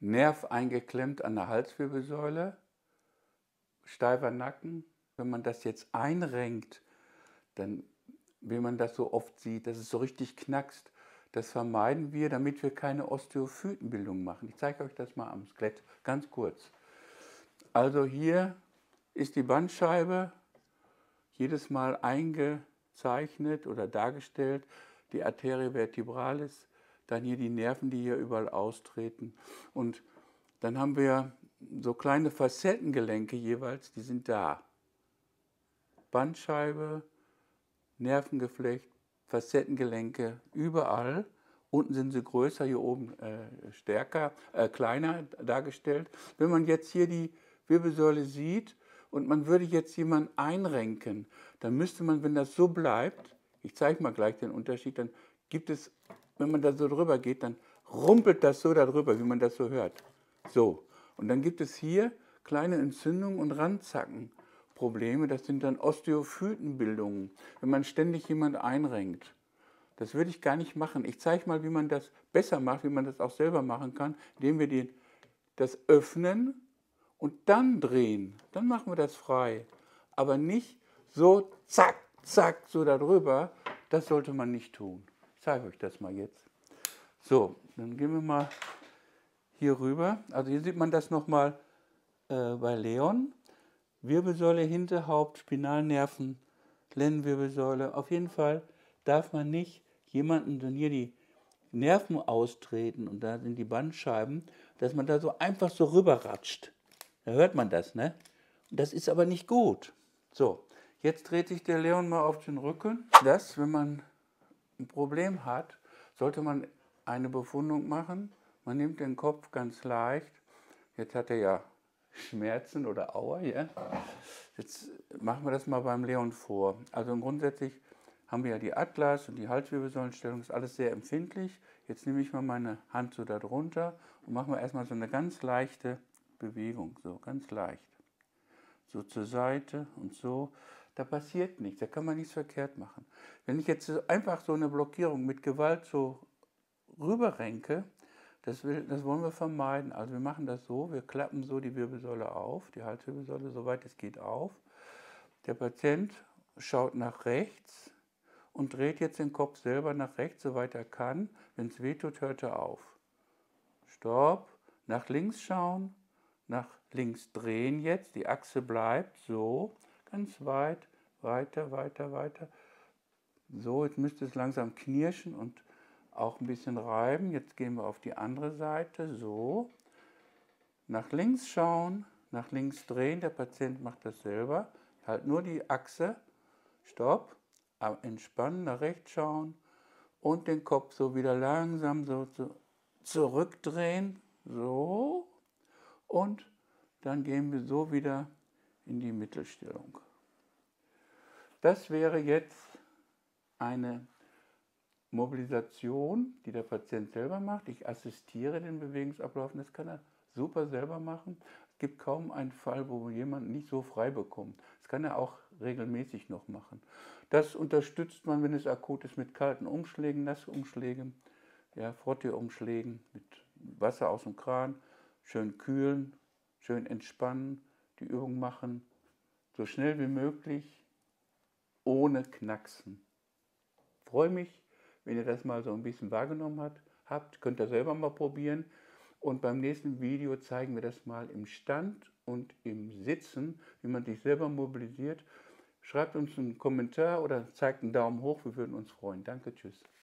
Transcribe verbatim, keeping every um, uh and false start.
Nerv eingeklemmt an der Halswirbelsäule, steifer Nacken. Wenn man das jetzt einrenkt, dann, wie man das so oft sieht, dass es so richtig knackst, das vermeiden wir, damit wir keine Osteophytenbildung machen. Ich zeige euch das mal am Skelett, ganz kurz. Also hier ist die Bandscheibe jedes Mal eingezeichnet oder dargestellt, die Arteria vertebralis, dann hier die Nerven, die hier überall austreten. Und dann haben wir so kleine Facettengelenke jeweils, die sind da. Bandscheibe, Nervengeflecht, Facettengelenke, überall. Unten sind sie größer, hier oben äh, stärker, äh, kleiner dargestellt. Wenn man jetzt hier die Wirbelsäule sieht und man würde jetzt jemanden einrenken, dann müsste man, wenn das so bleibt, ich zeige mal gleich den Unterschied, dann gibt es, wenn man da so drüber geht, dann rumpelt das so darüber, wie man das so hört. So, und dann gibt es hier kleine Entzündungen und Randzackenprobleme, das sind dann Osteophytenbildungen, wenn man ständig jemanden einrenkt. Das würde ich gar nicht machen. Ich zeige mal, wie man das besser macht, wie man das auch selber machen kann, indem wir den, das öffnen und dann drehen. Dann machen wir das frei. Aber nicht so zack, zack, so darüber. Das sollte man nicht tun. Ich zeige euch das mal jetzt. So, dann gehen wir mal hier rüber. Also hier sieht man das nochmal äh, bei Leon. Wirbelsäule, Hinterhaupt, Spinalnerven, Lendenwirbelsäule. Auf jeden Fall darf man nicht jemanden, wenn hier die Nerven austreten und da sind die Bandscheiben, dass man da so einfach so rüberratscht. Da hört man das, ne? Das ist aber nicht gut. So, jetzt dreht sich der Leon mal auf den Rücken. Das, wenn man ein Problem hat, sollte man eine Befundung machen. Man nimmt den Kopf ganz leicht. Jetzt hat er ja Schmerzen oder Aua, ja? Jetzt machen wir das mal beim Leon vor. Also grundsätzlich haben wir ja die Atlas und die Halswirbelsäulenstellung, ist alles sehr empfindlich. Jetzt nehme ich mal meine Hand so da drunter und mache mal erstmal so eine ganz leichte Bewegung, so ganz leicht. So zur Seite und so. Da passiert nichts, da kann man nichts verkehrt machen. Wenn ich jetzt einfach so eine Blockierung mit Gewalt so rüberrenke, das, will, das wollen wir vermeiden. Also wir machen das so, wir klappen so die Wirbelsäule auf, die Halswirbelsäule, soweit es geht auf. Der Patient schaut nach rechts und dreht jetzt den Kopf selber nach rechts, soweit er kann. Wenn es weh tut, hört er auf. Stopp, nach links schauen, nach links drehen jetzt, die Achse bleibt so, ganz weit, weiter, weiter, weiter. So, jetzt müsste es langsam knirschen und auch ein bisschen reiben. Jetzt gehen wir auf die andere Seite, so. Nach links schauen, nach links drehen, der Patient macht das selber. Halt nur die Achse, stopp. Entspannen, nach rechts schauen und den Kopf so wieder langsam so zurückdrehen, so, und dann gehen wir so wieder in die Mittelstellung. Das wäre jetzt eine Mobilisation, die der Patient selber macht. Ich assistiere den Bewegungsablauf und das kann er super selber machen. Es gibt kaum einen Fall, wo jemand nicht so frei bekommt. Das kann er auch regelmäßig noch machen. Das unterstützt man, wenn es akut ist, mit kalten Umschlägen, Nassumschlägen, ja, Frottee-Umschlägen, mit Wasser aus dem Kran, schön kühlen, schön entspannen, die Übung machen, so schnell wie möglich, ohne Knacksen. Ich freue mich, wenn ihr das mal so ein bisschen wahrgenommen habt, habt, könnt ihr selber mal probieren. Und beim nächsten Video zeigen wir das mal im Stand und im Sitzen, wie man sich selber mobilisiert. Schreibt uns einen Kommentar oder zeigt einen Daumen hoch, wir würden uns freuen. Danke, tschüss.